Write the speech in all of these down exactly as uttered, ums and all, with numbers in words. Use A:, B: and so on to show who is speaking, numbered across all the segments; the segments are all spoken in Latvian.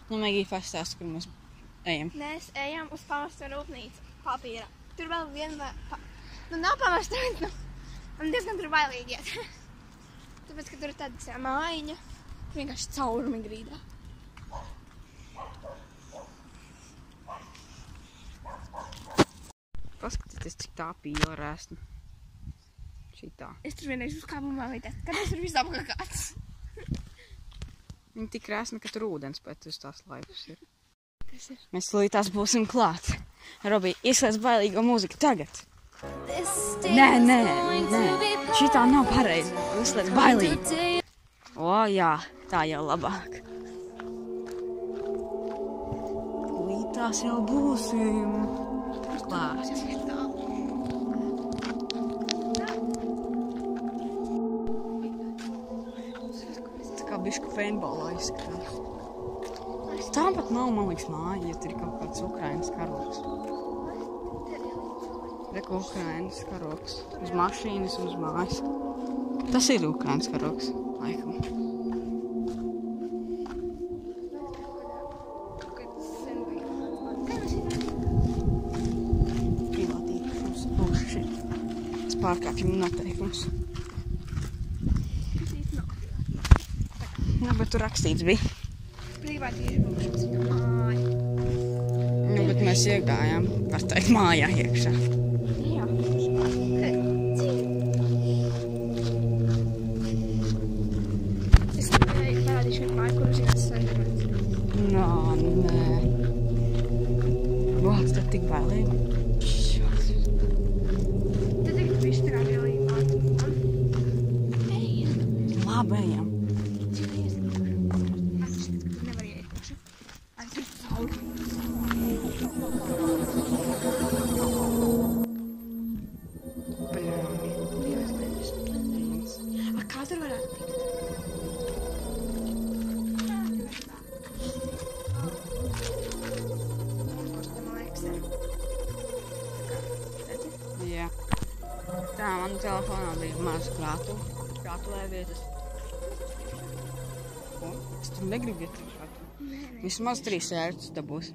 A: Nu, Megija pastāsti, kur mēs ejam.
B: Mēs ejam uz pamesta rūpnīcu papīra. Tur vēl viena... Pa... Nu, nav pamesta rūpnīca, nu. Man diezgan tur bailīgi iet. Tāpēc, ka tur ir tāda mājiņa. Vienkārši caurumi grīdā.
A: Paskatieties, cik tā pīla rēsna. Šitā.
B: Es tur vienreiz uzkāpu mālītē. Kad es tur visu apkakāts.
A: Viņa tik rēsna, ka tur ūdens pēc uz tās laivas ir.
B: Kas ir?
A: Mēs līdz būsim klāt. Robi, ieslēdz bailīgo mūziku tagad. Nē, nē, nē. Šitā nav pareizi. Ieslēdz bailīgi. O, jā, tā jau labāk. Līdz jau būsim klāt. Tā kā bišku paintballā izskatās. Tā pat nav, man liekas, māja, ja tur ir kaut kāds Ukrainas karoks. Reku Ukrainas karoks. Uz mašīnas, uz mājas. Tas ir Ukrainas karoks, laikam. Privātīgums, buši. Es pārkāpjam noteikums. Nu, bet tur rakstīts bija.
B: Privātīši būšanas viņa māja.
A: Nu, bet mēs iegājām, var teikt, mājā iekšā.
B: Jā. Es parādīšu vienu māju, kuru zinās saņemēt.
A: Nā, nē. Vāc, tad tik bailīgi.
B: Tad tagad visu tā kā vienlīgi mātu. Ejam.
A: Labi, ejam.
B: Kā tur varētu tikt? Kur te, man liekas, ir? Redzi?
A: Jā. Tā, man telefonā bija maz krātu. Krātulē vietas. Ko? Es tur negribu iet krātu. Vismaz trīs ērtus dabūs.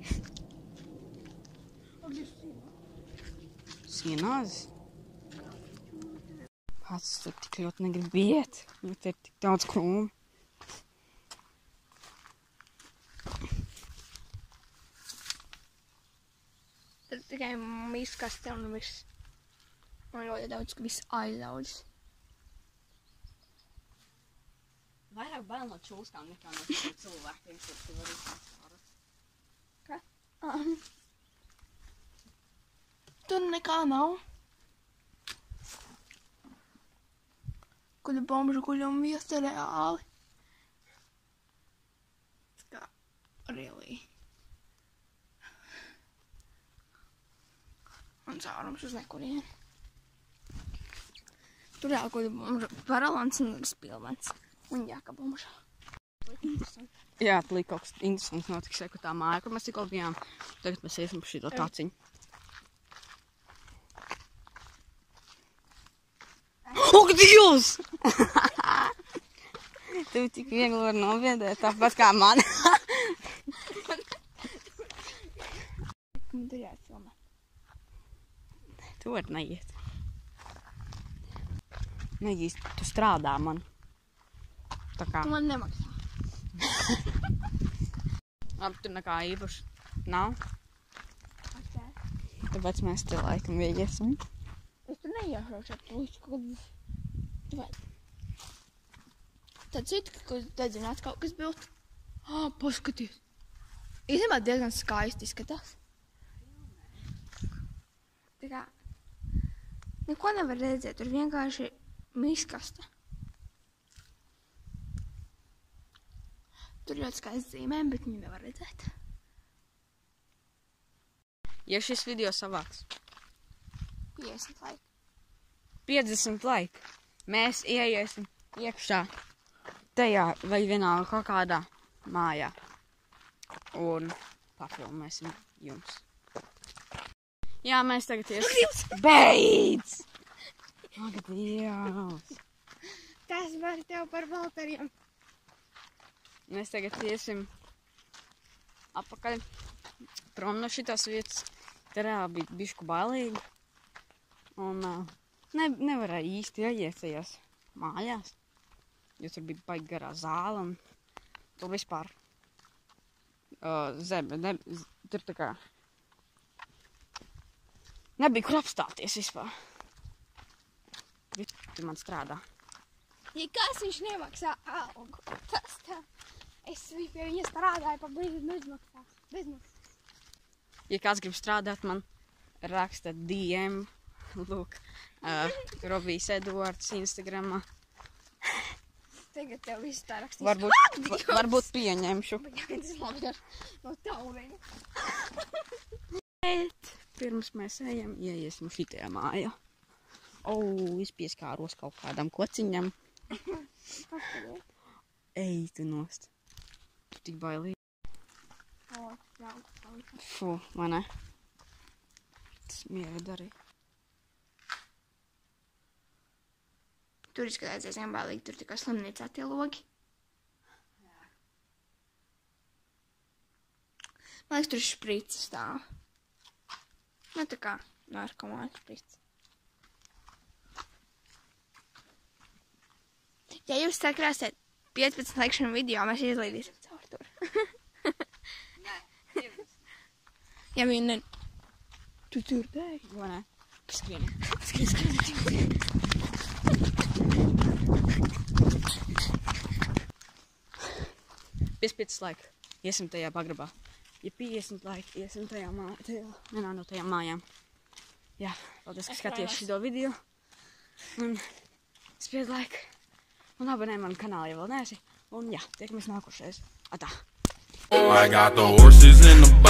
A: Sienāzes. Pats tur tik ļoti negrib iet, jo te ir tik daudz krūmu.
B: Tad tikai miskaste un viss. Man ļoti daudz, ka viss aizaudzis.
A: Vairāk bail no čūskām nekā no cilvēkiem, kurš tu vari izsākt.
B: Kā? Um. Tur nekā nav. Kuļu bomžu kuļu un viesta reāli. Tā kā, really. Un caurums uz nekurieni. Tur reāli kuļu bomžu paralants un spilvens. Un jāka bomža. Interesanti.
A: Jā, tulīt kaut kas interesants notiks, ka tā māja, kur mēs tikko bijām. Tagad mēs iesim pa šito taciņu. Ak, Dievs! Tev tik viegli var noviedēt, tāpat kā man.
B: Man tur jāatfilmē.
A: Tu var neiet. Negīs, tu strādā man. Tā kā.
B: Tu man nemaksā.
A: Labi, tur nekā īpaši nav.
B: Okay.
A: Tāpēc mēs te laikam iesim.
B: Es tur neiešu šeit līdz kaut kad... Tu vai... Tad citu, ka dedzināts kaut kas bilt. Ā, paskaties. Īstenībā diezgan skaisti izskatās. Tā kā... Neko nevar redzēt, tur vienkārši miskasta. Tur ļoti skaisti zīmēm, bet viņu nevar redzēt.
A: Ja šis video savāks
B: piecdesmit laiki.
A: piecdesmit laiki, mēs ieiesim iekšā tajā vai vienalga kaut kādā mājā un papilmēsim jums. Jā, mēs tagad iesim. Beidz! Ak, Dievs!
B: Tas var tev par Valteriem.
A: Mēs tagad iesim apakaļ. Prom no šitās vietas. Te reāli bija bišku bailīgi. Un uh, ne, nevarēja īsti ieiet tajās mājās. Jo tur bija baigi garā zāle un tur vispār uh, zeme. Ne, tur tā kā nebija kur apstāties vispār. Tur man strādā.
B: Ja kas viņš nemaksā algu, tas tā. Es pie viņa strādāju pa bezmaksās. Bezmaksās.
A: Ja kāds grib strādāt, man raksta D M. Lūk, uh, Robijs Edvards Instagramā.
B: Tagad tev viss tā rakstīs.
A: Varbūt, var, varbūt pieņemšu.
B: No tauveņa.
A: Bet pirms mēs ejam, ieiesim šitajā mājā. O, es pieskāros kaut kādam kociņam. Ej, tu nost. Tu tik bailīgi.
B: O, jā,
A: Fu, vai ne? Tas miega darīja.
B: Tur izskatās diezgan bailīgi, tur tikai slimnīcā tie logi. Man liekas, tur ir šprici stāv. Nu, tā kā narkomāna šprici. Ja jūs sakrāsiet piecpadsmit laikšanu video, mēs izlaidīsim caur tur.
A: Nē,
B: ja viņi ne... Tu tur dēļ?
A: vai ne? Skrieni. Skrieni, skrieni. piecdesmit laika, iesim tajā pagrabā. Ja piecdesmit laika, iesim tajā mājā, tajā, vienā no tajām mājām. Jā, paldies, ka skaties šito video. Un spied laiku. Un abonē manu kanālu, ja vēl neesi. Un jā, tiekamies nākošais. Atā.
C: I got the horses in the